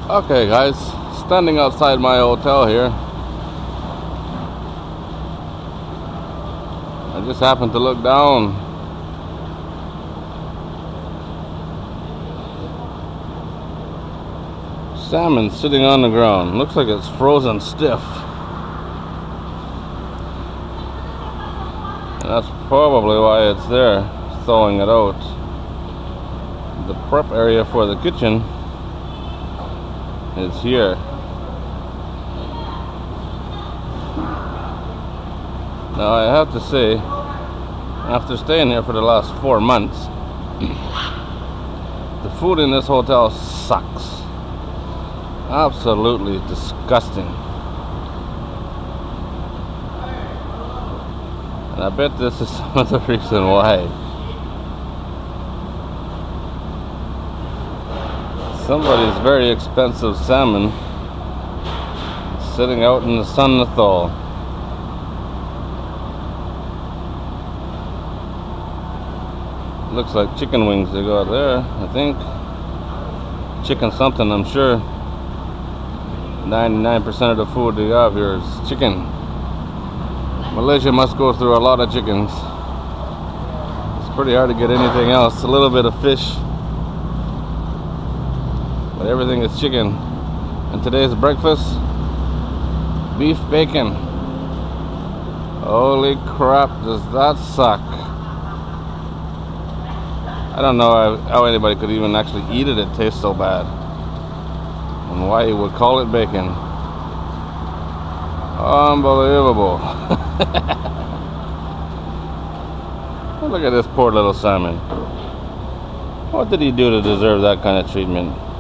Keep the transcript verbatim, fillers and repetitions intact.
Okay guys, standing outside my hotel here. I just happened to look down. Salmon sitting on the ground. Looks like it's frozen stiff. And that's probably why it's there, thawing it out. The prep area for the kitchen is here. Now I have to say, after staying here for the last four months, the food in this hotel sucks. Absolutely disgusting. And I bet this is some of the reason why. Somebody's very expensive salmon sitting out in the sun to thaw. Looks like chicken wings they got there, I think. Chicken something, I'm sure. ninety-nine percent of the food they have here is chicken. Malaysia must go through a lot of chickens. It's pretty hard to get anything else. A little bit of fish, but everything is chicken. And today's breakfast, beef bacon. Holy crap, does that suck. I don't know how, how anybody could even actually eat it. It tastes so bad. And why you would call it bacon. Unbelievable. Look at this poor little salmon. What did he do to deserve that kind of treatment?